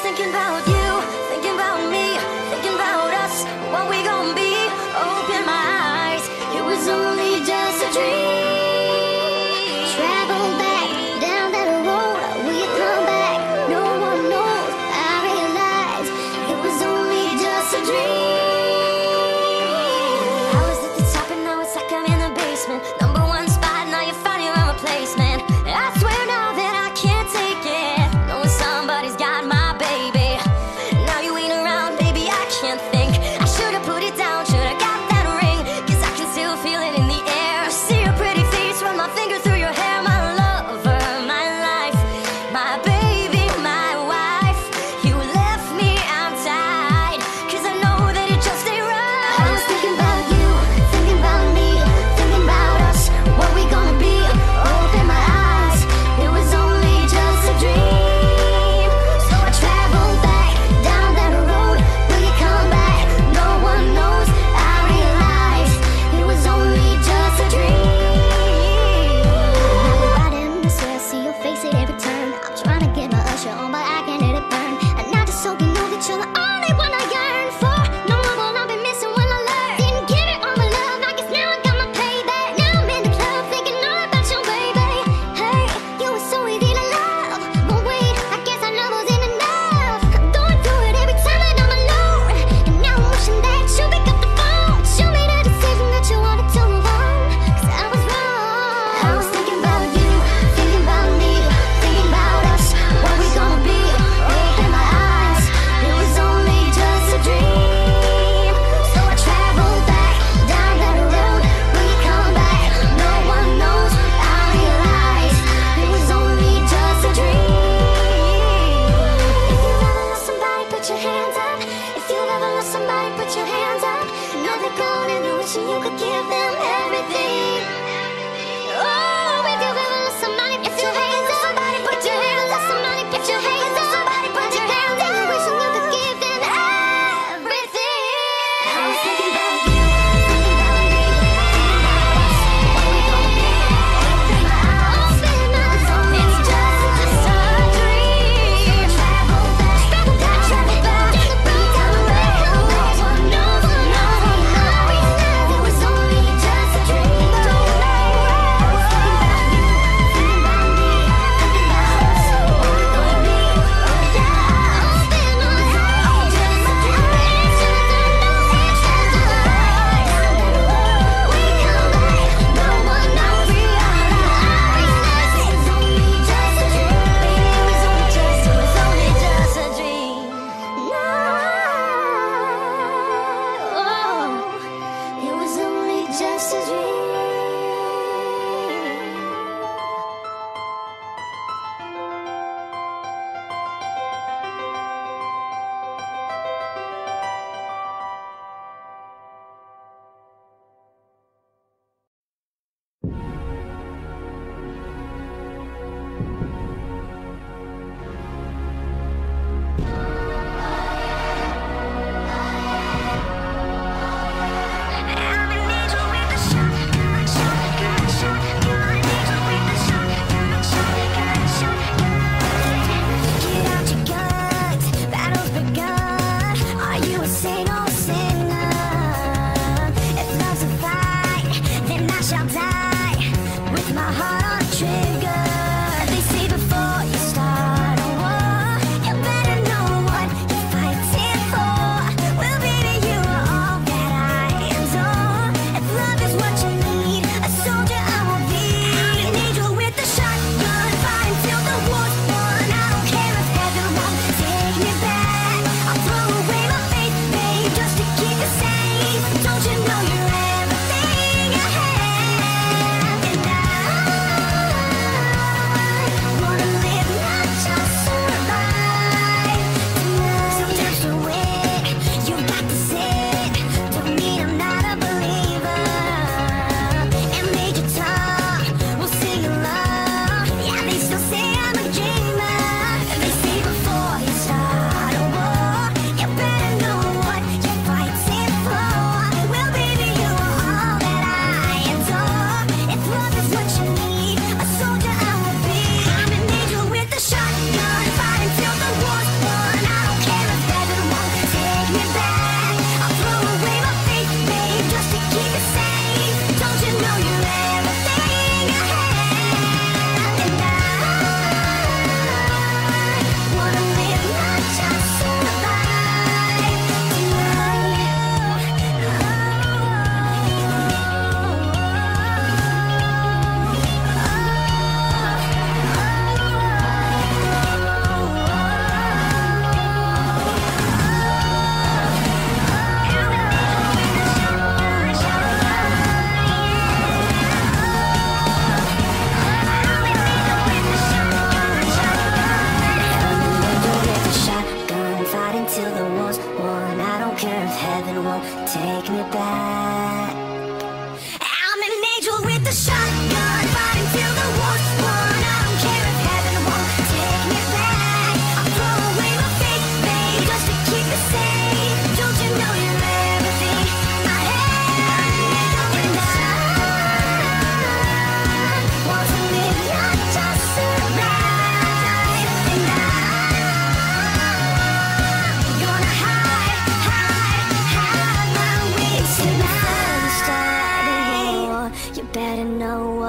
thinking about you, thinking about me, thinking about us, what we gon' be. Open my eyes, it was only just a dream. Travel back down that road, will you come back? No one knows. I realize it was only just a dream. I was at the top and now it's like I'm in the basement. Number one spot, now you found your own replacement. I swear now that I can't take it, knowing somebody's got my baby.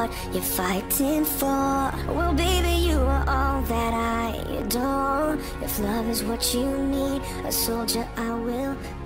you're fighting for. Well, baby, you are all that I adore. If love is what you need, a soldier I will